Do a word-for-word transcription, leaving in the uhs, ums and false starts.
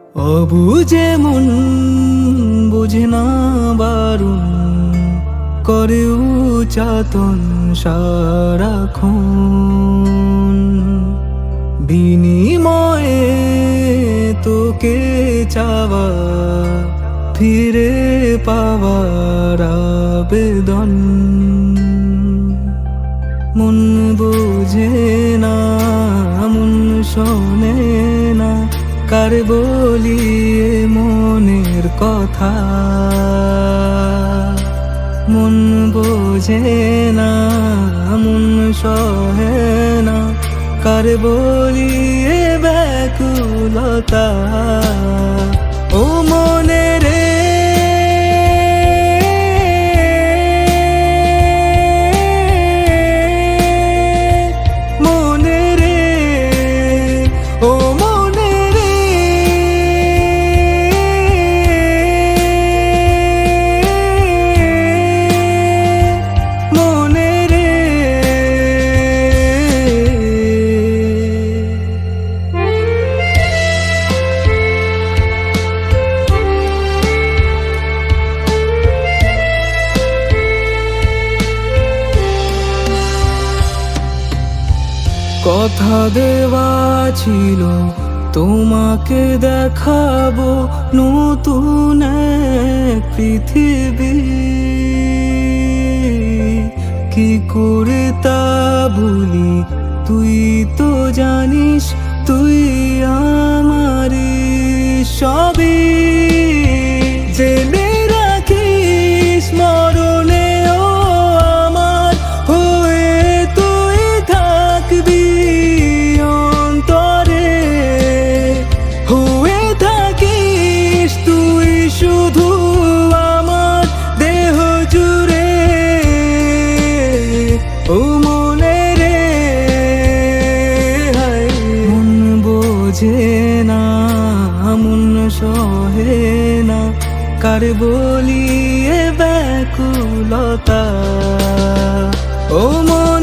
অবুঝে মন বুঝে না বারণ করে উচাতন সারাক্ষণ। বিনিময়ে তোকে চাওয়া ফিরে পাওয়ার আবেদন। মন বোঝে না মন শোনে না কার বলিয়ে মনের কথা। মন বোঝে না মন সহে না কার বলিয়ে ব্যাকুলতা। ও মনে রে মনে রে ও মনে রে মনে রে। কথা দেওয়া ছিল তোমাকে দেখাবো নতুন এক পৃথিবী। কি করে তা ভুলি তুই তো জানিস, তুই আমারই সবই। জেনে রাখিস মরণেও আমার হয়ে তুই থাকবি অন্তরে। হয়ে থাকিস তুই শুধু আমার দেহ জুড়ে। ও মনে রে মন বোঝে না মন সহে না কার বলিয়ে ব্যাকুলতা। ও মন